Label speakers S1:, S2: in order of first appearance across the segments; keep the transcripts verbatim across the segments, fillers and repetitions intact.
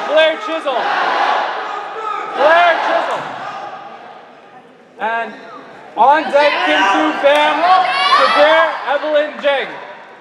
S1: Blair Chisholm. Blair Chisholm. And on deck, Kim Fu Pham, Sabir Evelyn Jeng.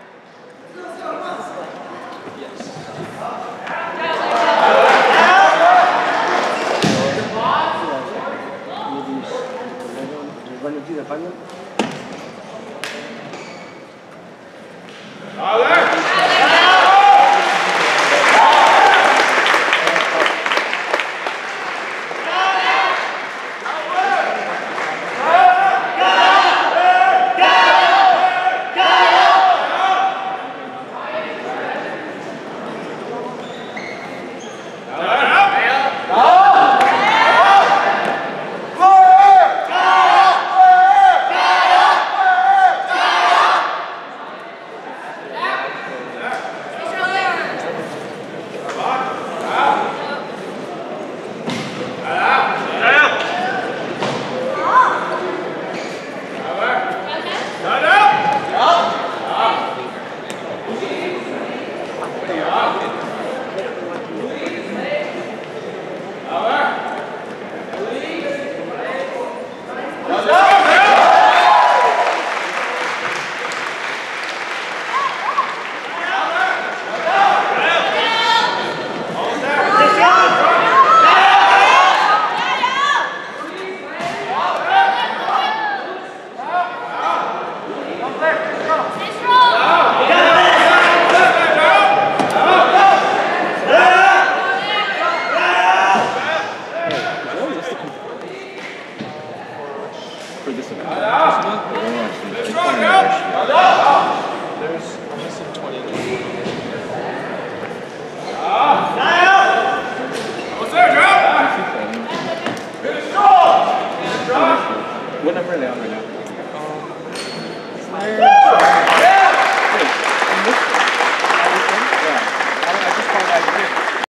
S2: For this event.
S3: There's missing twenty.
S2: What number are they on right now?